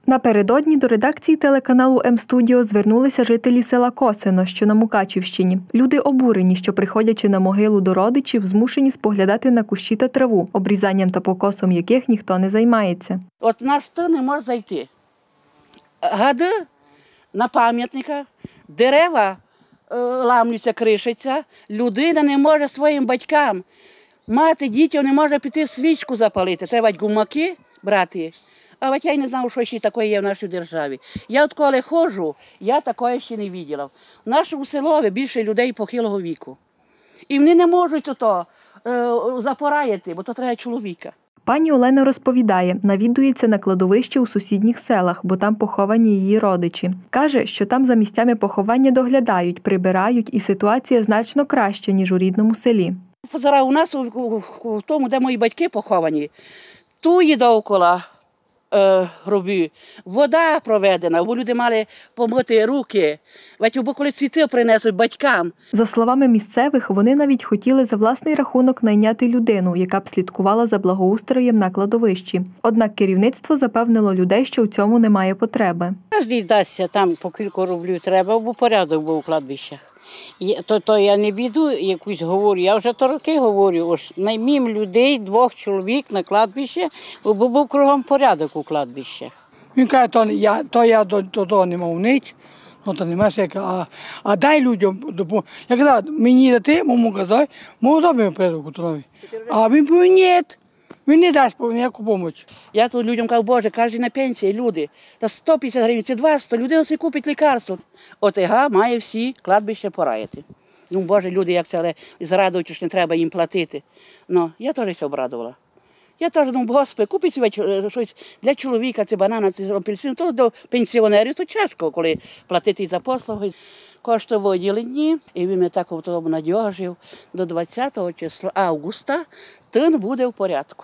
Напередодні до редакції телеканалу М-студіо звернулися жителі села Косино, що на Мукачівщині. Люди обурені, що, приходячи на могилу до родичів, змушені споглядати на кущі та траву, обрізанням та покосом яких ніхто не займається. От наш тин не може зайти. Гади на пам'ятниках, дерева ламляться, кришаться, людина не може своїм батькам, мати дітям не може піти свічку запалити, треба гумаки брати. А от я й не знав, що ще таке є в нашій державі. Я от коли ходжу, я такого ще не бачила. В нашому селі більше людей похилого віку. І вони не можуть то запораяти, бо то треба чоловіка. Пані Олена розповідає, навідується на кладовище у сусідніх селах, бо там поховані її родичі. Каже, що там за місцями поховання доглядають, прибирають і ситуація значно краща, ніж у рідному селі. Зараз у нас у тому, де мої батьки поховані, туї довкола гробів, вода проведена, бо люди мали помити руки, бо коли цвіти принесуть батькам. За словами місцевих, вони навіть хотіли за власний рахунок найняти людину, яка б слідкувала за благоустроєм на кладовищі. Однак керівництво запевнило людей, що в цьому немає потреби. Кожен дасться, там по кілька рублів треба, бо порядок був у кладбищах. То я не біду якусь говорю, я вже то роки говорю, ось наймім людей, 2 чоловік на кладбище, бо був кругом порядок у кладбищах. Він каже, то я до того не мав ніч, то нема ще, а дай людям допомогу. Я казав, мені дати, мому казати, можу зробити порядок у Тонові. А він повинен, ні. Він не дасть ніяку допомогу. Я тут людям кажу, Боже, кожен на пенсії, люди, та 150 гривень, це 200, людина собі купить лікарство. От ЕГА має всі кладбища пораяти. Ну, Боже, люди, як це, але зрадують, що не треба їм платити. Ну, я теж все обрадувала. Я теж думаю, Господи, купить собі щось для чоловіка, це банана, це апельсин, то до пенсіонерів то тяжко, коли платити за послуги. Коштові відділені, і він мене так надіжив, до 20 числа августа тин буде в порядку.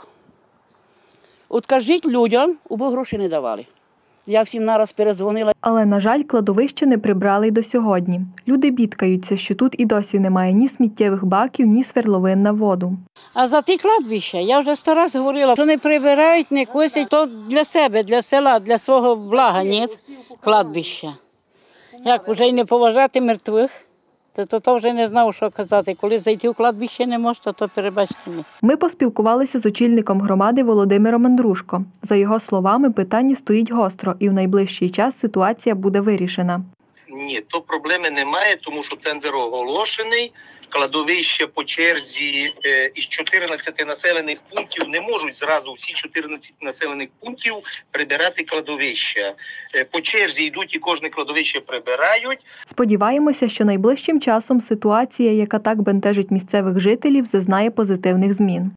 От кажіть людям, бо гроші не давали. Я всім нараз передзвонила. Але, на жаль, кладовище не прибрали й до сьогодні. Люди бідкаються, що тут і досі немає ні сміттєвих баків, ні свердловин на воду. А за ті кладбища, я вже 100 разів говорила, що не прибирають, не косять, то для себе, для села, для свого блага, ні, кладбища. Як вже й не поважати мертвих, то вже не знав, що казати. Коли зайти у кладбище не можна, то перебачте мені. Ми поспілкувалися з очільником громади Володимиром Андрушко. За його словами, питання стоїть гостро і в найближчий час ситуація буде вирішена. Ні, то проблеми немає, тому що тендер оголошений. Кладовище по черзі із 14 населених пунктів не можуть зразу всі 14 населених пунктів прибирати кладовища. По черзі йдуть і кожне кладовище прибирають. Сподіваємося, що найближчим часом ситуація, яка так бентежить місцевих жителів, зазнає позитивних змін.